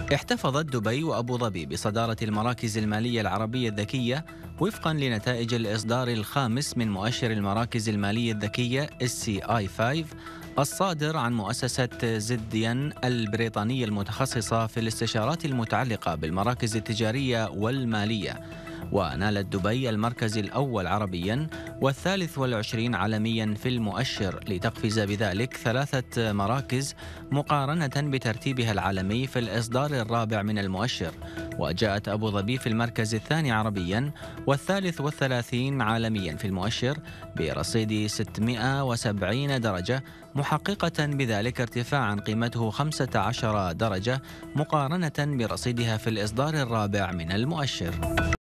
احتفظت دبي وأبو ظبي بصدارة المراكز المالية العربية الذكية وفقا لنتائج الإصدار الخامس من مؤشر المراكز المالية الذكية SCI 5 الصادر عن مؤسسة زديان البريطانية المتخصصة في الاستشارات المتعلقة بالمراكز التجارية والمالية. ونالت دبي المركز الأول عربيا والثالث والعشرين عالميا في المؤشر، لتقفز بذلك 3 مراكز مقارنة بترتيبها العالمي في الإصدار الرابع من المؤشر. وجاءت أبو ظبي في المركز الثاني عربيا والثالث والثلاثين عالميا في المؤشر برصيد 670 درجة، محققة بذلك ارتفاعا قيمته 15 درجة مقارنة برصيدها في الإصدار الرابع من المؤشر.